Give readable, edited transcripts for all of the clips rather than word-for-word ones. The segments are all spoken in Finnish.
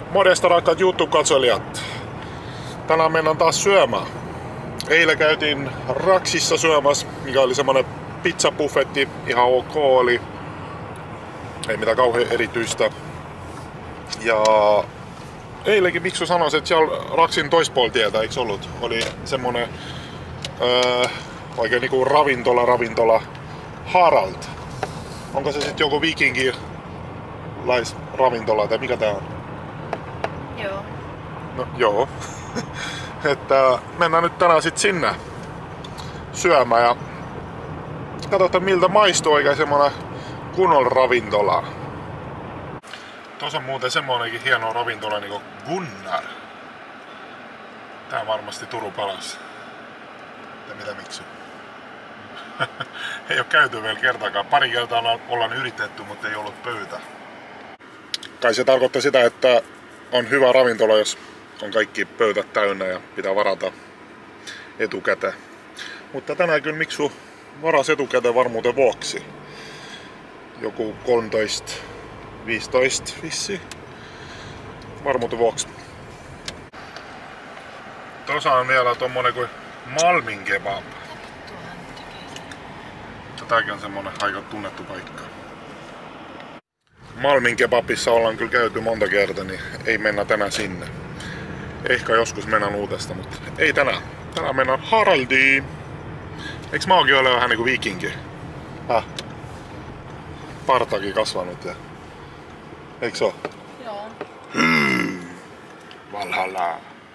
Morjesta rakkaat YouTube-katsojat. Tänään mennään taas syömään. Eilen käytiin Raksissa syömässä, mikä oli semmonen pizzabuffetti. Ihan ok oli. Ei mitään kauhean erityistä. Ja eilenkin Miksu sanoi, että siellä Raksin toispuolitietä, eikö ollut? Oli semmonen oikein niinku ravintola Harald. Onko se sitten joku vikingilaisravintola tai mikä tää on? Joo. No joo. Että mennään nyt tänään sit sinne syömään ja katsotaan miltä maistuu oikein semmonen kunnon ravintola. Tuossa on muuten semmonenkin hieno ravintola niinku Gunnar. Tää on varmasti Turun paras. Ja mitä Miksu? Ei oo käyty vielä kertaakaan. Pari kertaa ollaan yritetty, mutta ei ollut pöytä. Kai se tarkoittaa sitä, että on hyvä ravintola, jos on kaikki pöytät täynnä ja pitää varata etukäteen. Mutta tänään kyllä Miksu varasi etukäteen varmuuden vuoksi. Joku 13-15 vissi. Varmuuden vuoksi. Tuossa on vielä tommonen kuin Malmin kebab. Tämäkin on semmonen aika tunnettu paikka. Malmin kebabissa ollaan kyllä käyty monta kertaa, niin ei mennä tänään sinne. Ehkä joskus mennään uudestaan, mutta ei tänään. Tänään mennään Haraldiin. Eiks maakin ole vähän niinku viikinki? Partakin kasvanut ja... Eiks oo? Joo. Valhalla.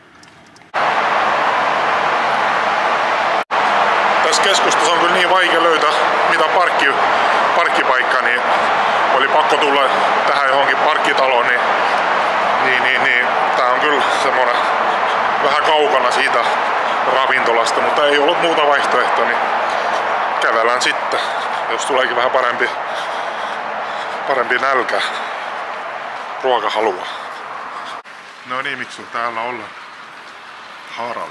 Tässä keskustassa on kyllä niin vaikea löytää mitä parkkipaikka, niin oli pakko tulla tähän johonkin parkkitaloon, niin tää on kyllä semmonen vähän kaukana siitä ravintolasta, mutta ei ollut muuta vaihtoehtoa, niin kävelään sitten, jos tuleekin vähän parempi nälkä, ruokahalua. No niin Miksu, täällä ollaan Harald.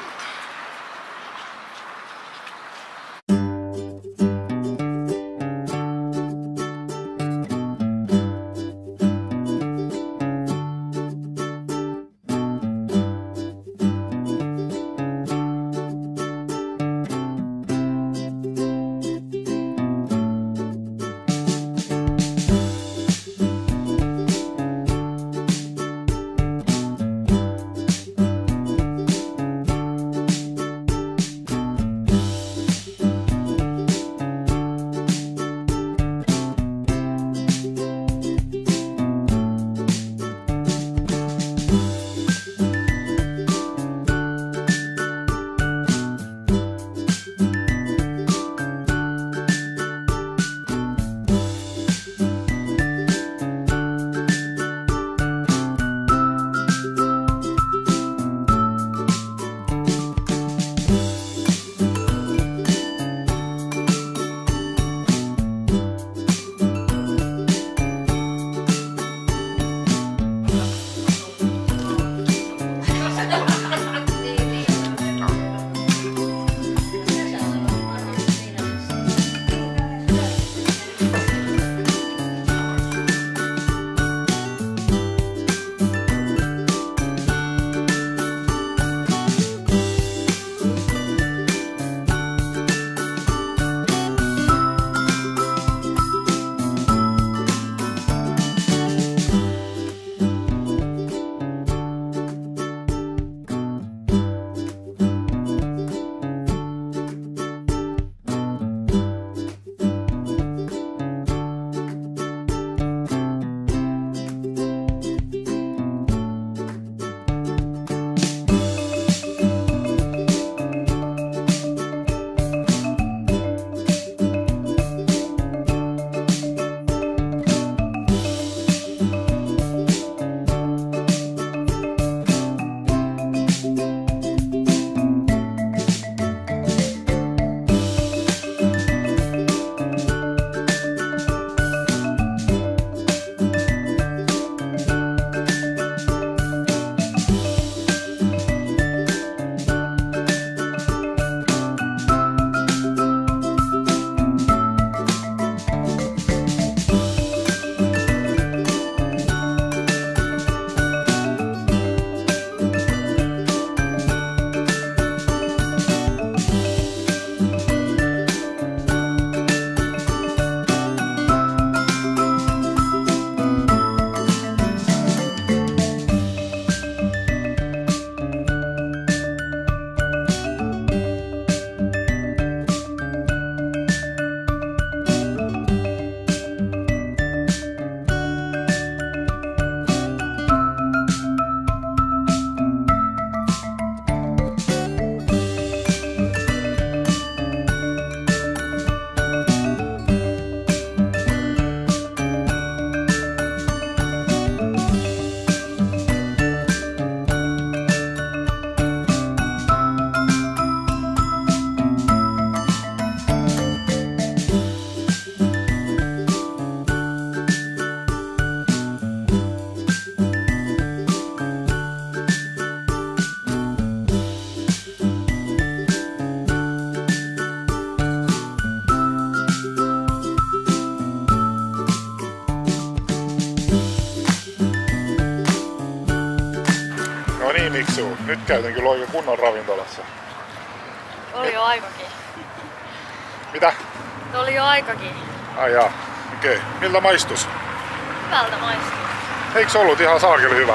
Miksu, nyt käytin kyllä oikein kunnon ravintolassa. Oli jo aikakin. Mitä? Oli jo aikakin. Ai jaa, okei. Miltä maistus? Hyvältä maistuu. Eikö ollut ihan saakeli hyvä?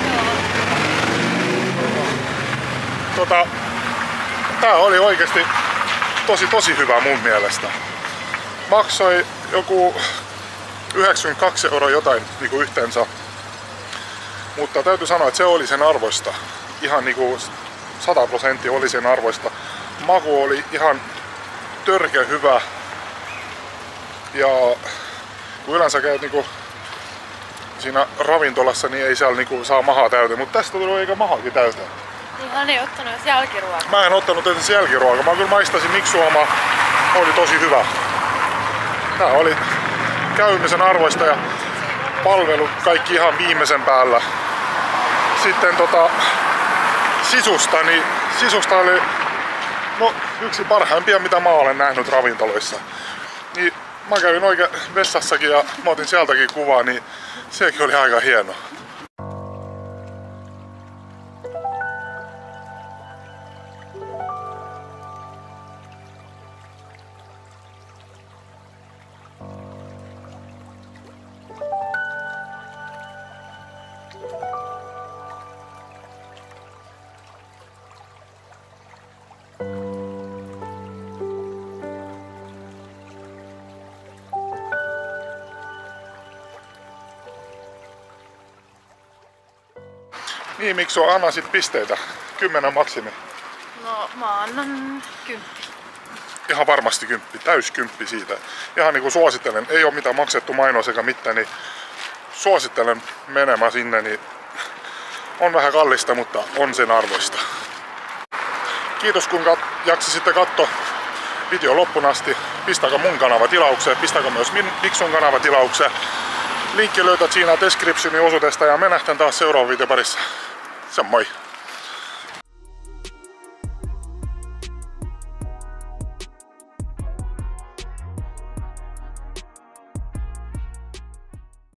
Joo. Tää oli oikeesti tosi hyvä mun mielestä. Maksoi joku 92 € jotain niinku yhteensä. Mutta täytyy sanoa, että se oli sen arvoista. Ihan niinku 100% oli sen arvoista. Maku oli ihan törkeä hyvä. Ja kun yleensä käyt niinku siinä ravintolassa, niin ei siellä niinku saa mahaa täyteen. Mutta tästä tuli eikä mahakin täyteen. Ihan ei ottanut edes jälkiruokaa. Mä en ottanut edes jälkiruokaa. Mä kyllä maistasin Miksuoma. Oli tosi hyvä. Tää oli käymisen arvoista ja palvelu kaikki ihan viimeisen päällä. Sitten sisusta, niin sisusta oli yksi parhaimpia mitä mä olen nähnyt ravintoloissa. Niin mä kävin oikein vessassakin ja mä otin sieltäkin kuvaa, niin sekin oli aika hieno. Niin, Miksu, anna sit pisteitä. 10 maksimi. No, mä annan 10. Ihan varmasti 10, täys 10 siitä. Ihan niinku suosittelen, ei oo mitään maksettu mainos eikä mitään, niin suosittelen menemään sinne, niin on vähän kallista, mutta on sen arvoista. Kiitos kun jaksasitte katsoa video loppuun asti. Pistäkää mun kanava tilaukseen, pistäkää myös Miksun kanava tilaukseen. Linkki löytät siinä descriptionin osuudesta ja me nähdään taas seuraavan videon parissa. Se on moi!